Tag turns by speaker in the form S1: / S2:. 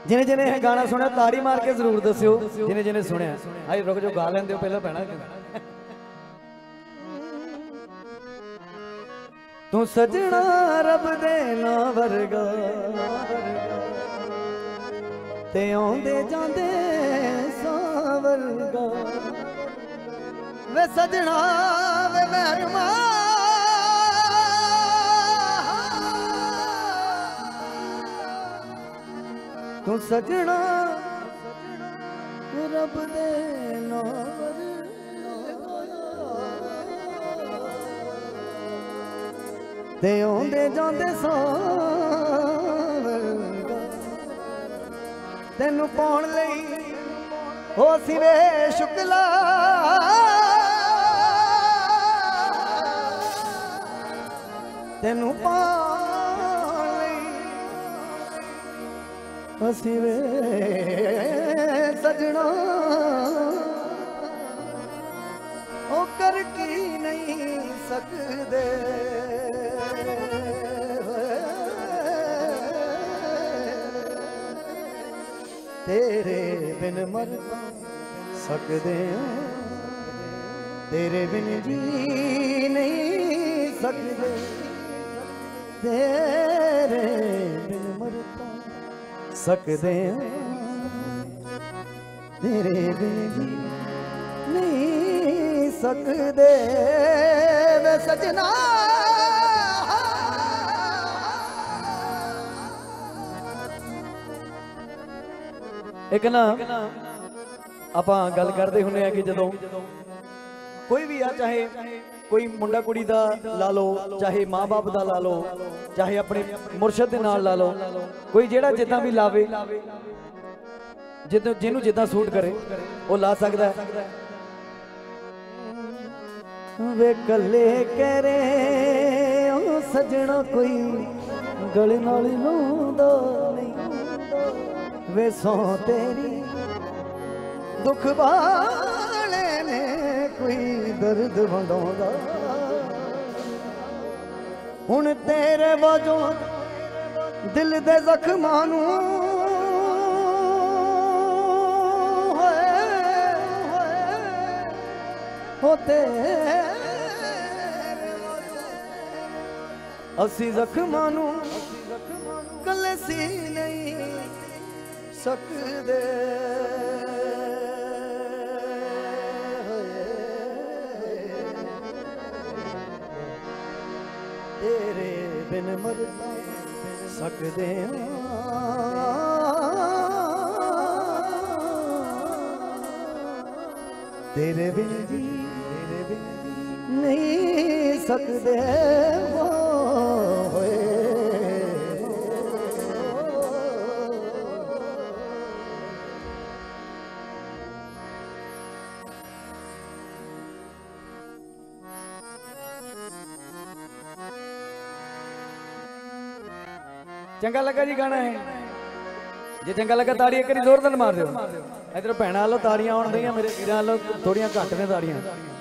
S1: जिन्हें जिन्हें यह गाना सुना ताड़ी मार के जरूर दस्यो। जिन्हें जिन्हें सुनिया आई रुक जो गा लेंदे हो पहले पैना। तू सजना रब दे ना वर्गा ते आंदे जांदे सावरगा वे सजना वे मेहरमा तू सजना रब दे ना ते आंदे जांदे सावरगा तेनू पाउण लई हो सिवे शुक्ला तेनू पाउण लई हो सिवे सजना ओ कर की नहीं सकदे तेरे बिन मर सकदे तेरे बिन जी नहीं सकदे तेरे बिन मर सकदे तेरे बिन जी नहीं सकदे वे सजना। एक ना आपां गल करते हुंदे कि जदों कोई भी आ चाहे कोई मुंडा कुड़ी दा ला लो चाहे माँ बाप दा ला लो चाहे अपने मुर्शद दे नाल ला लो कोई जेड़ा जिद्दां भी लावे जिन्नू जिद्दां सूट करे वो ला सकदा है। वे कले करे ओ सजना कोई गल नाल लाउंदा नहीं वे सौ तेरी दुख वाले ने कोई दर्द वंडाउंदा हुण तेरे वजों दिल दे जख्मां नूं होते असी जख्मां नूं कले सी नहीं सकदे तेरे बिन मर सकदे तेरे बिन जी नहीं सकदे चंगा लगा जी गाना है जे चंगा लगा ताड़ी एक जोरदार मार दो। इधर भैन वालों ताड़ियां आउण दियां मेरे वीरां वालों थोड़ियां घट ने ताड़ियां।